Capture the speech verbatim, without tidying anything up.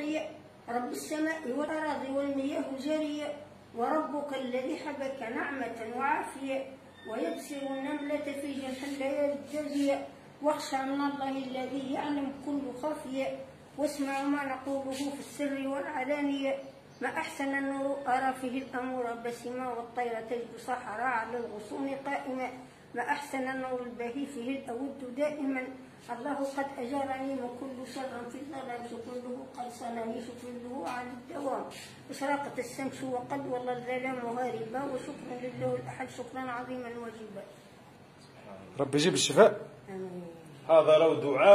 باقية، رب السماء والأراضي والمياه الجارية، وربك الذي حبك نعمة وعافية، ويبصر النملة في جنح الليالي الجازية، واخشى من الله الذي يعلم كل خافية، واسمع ما نقوله في السر والعلانية. ما أحسن النور أرى فيه الأمور بسمة، والطير تجد صحراء على الغصون قائمة. ما أحسن النور البهي فيه الأود دائما، الله قد أجارني من كل شر في الظلام، شكره قد صنني شكره على الدوام. إشراقت الشمس وقد والله الظلام هاربا، وشكرا لله الأحد شكرا عظيما واجبا. ربي يجيب الشفاء. آمين. هذا لو دعاء.